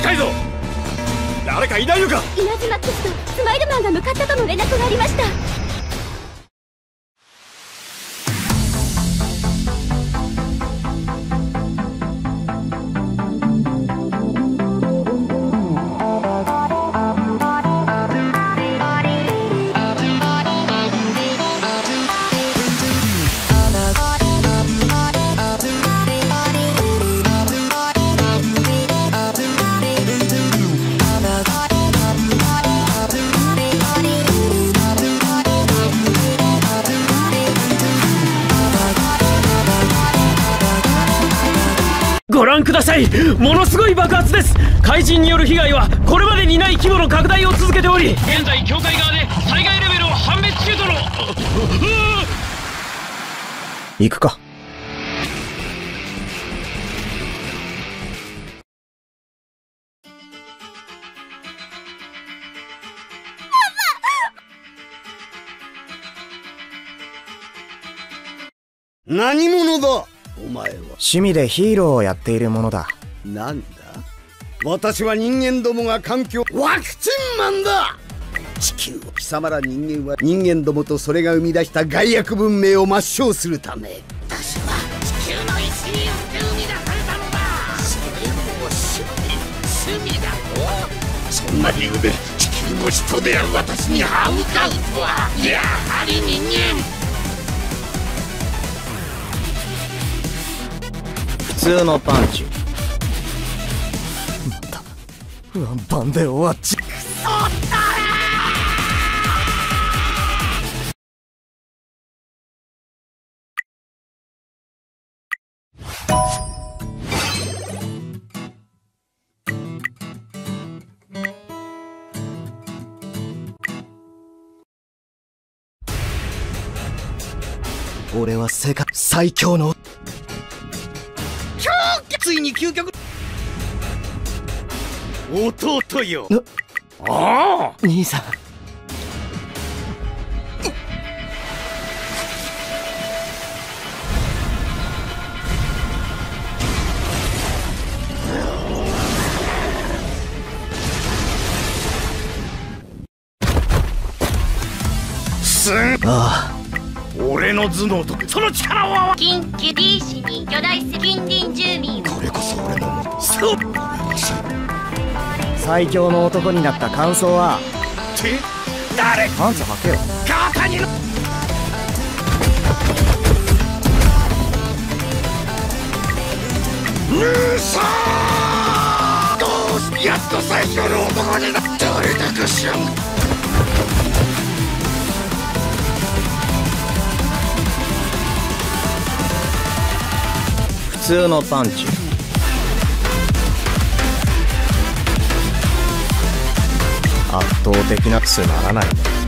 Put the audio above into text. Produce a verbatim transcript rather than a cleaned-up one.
たいぞ。誰かいないのか。 稲妻キスとスマイルマンが向かったとの連絡がありました。 ご覧ください。ものすごい爆発です。怪人による被害はこれまでにない規模の拡大を続けており、現在教会側で災害レベルを判別中との。 行くか。 何者だお前は。 趣味でヒーローをやっているものだ。 なんだ。私は人間どもが環境ワクチンマンだ。地球を貴様ら人間は人間どもとそれが生み出した害悪文明を抹消するため、私は地球の意志によって生み出されたのだ。それも趣味趣味だと。そんな理由で地球の人である私に歯向かうとはやはり人間。 普通のパンチ。またワンパンで終わっち。くそったれ。俺は世界最強のついに究極。弟よ。 ああ兄さん。 すん。 ああ俺の頭脳とその力を合わ緊急 ディー 市に巨大近隣住民。 これこそ俺のそう。 最強の男になった感想は。 って誰。 パンツ履けよ。 肩にのうさー。どうしてやっと最強の男になった。誰だか知らん。 普通のパンチ。圧倒的なつまらないね。